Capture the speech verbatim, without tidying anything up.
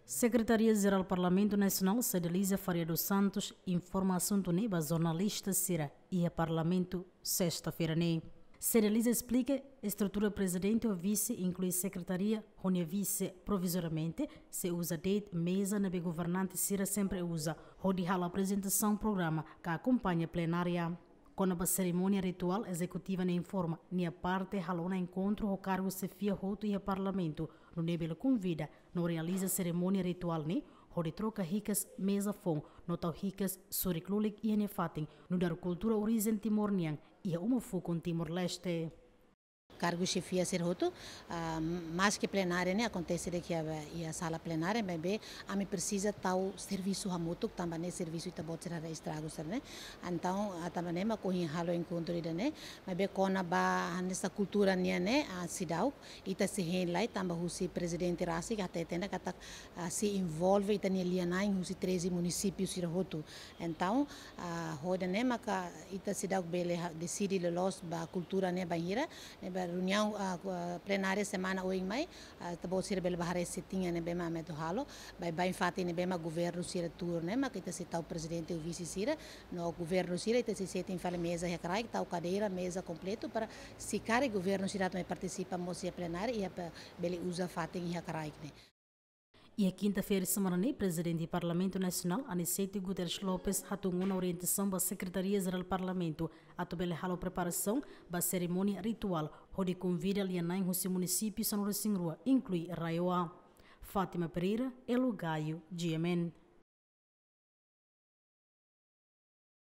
Secretaria-Geral do Parlamento Nacional, Cedelisa Faria dos Santos, informação do Neba, jornalista Cira, e a Parlamento, sexta-feira, né? Cedelisa explica a estrutura presidente ou vice, inclui secretaria, onde vice provisoriamente, se usa date, mesa, na governante Cira sempre usa, onde a apresentação programa, que acompanha a plenária. Quando a cerimônia ritual executiva nem informa, nem a parte halou na encontro o cargo se fia roto e a parlamento, no nível convida, não realiza cerimônia ritual nem, onde troca ricas mesa fom, no tal ricas suriclulik e nefatem, no dar cultura origem timor-nian e a uma fu com Timor-Leste. Cargo chefia ser roto, uh, mais que plenária, né? Acontece que a, a sala plenária, mas bem, a mim precisa tal serviço remoto, que também é serviço e também será estragos, né? Então, a também mas corri halo encontro né? Mas bem, quando a nessa cultura né, a cidade, e tá se rende lá, também o presidente Rassi, que até tem que tá se envolve e tá ali na em os treze municípios ser roto. Então, a roda né, mas a ita cidade bele decide los ba cultura né, banheira, né? Reunião uh, plenária semana hoje mai tabo sir bel bahare sitinha ne bema meto halo vai vai infatti ne bema governo sir tour ne ma kita se tal presidente o vice sir no governo sir ita se sete infale mesa e crai tal cadeira mesa completo para se care governo sir também participa mocia plenária e bele usa fatin e crai ne. E a quinta-feira, semana, o presidente do Parlamento Nacional, Aniceto Guterres Lopes, atungou na orientação da Secretaria-Geral do Parlamento, a tobele a preparação da cerimônia ritual, onde convida a lianai os municípios São Rocinrua, inclui Raioá. Fátima Pereira, Elo Gaio, G M N.